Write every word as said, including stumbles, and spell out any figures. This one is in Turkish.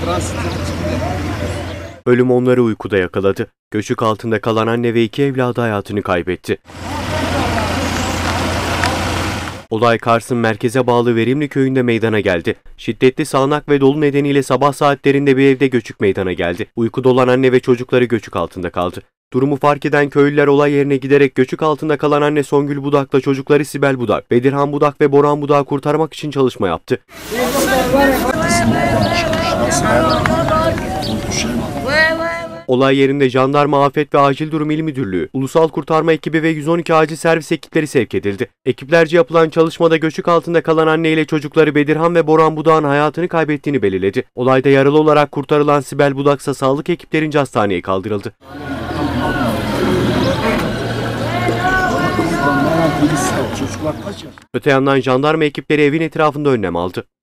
Ölüm onları uykuda yakaladı. Göçük altında kalan anne ve iki evladı hayatını kaybetti. Olay Kars'ın merkeze bağlı Verimli köyünde meydana geldi. Şiddetli sağanak ve dolu nedeniyle sabah saatlerinde bir evde göçük meydana geldi. Uykuda olan anne ve çocukları göçük altında kaldı. Durumu fark eden köylüler olay yerine giderek göçük altında kalan anne Songül Budak'la çocukları Sibel Budak, Bedirhan Budak ve Boran Budak'ı kurtarmak için çalışma yaptı. Olay yerinde Jandarma Afet ve Acil Durum İl Müdürlüğü, Ulusal Kurtarma Ekibi ve yüz on iki acil servis ekipleri sevk edildi. Ekiplerce yapılan çalışmada göçük altında kalan anne ile çocukları Bedirhan ve Boran Budak'ın hayatını kaybettiğini belirledi. Olayda yaralı olarak kurtarılan Sibel Budak ise sağlık ekiplerince hastaneye kaldırıldı. Öte yandan jandarma ekipleri evin etrafında önlem aldı.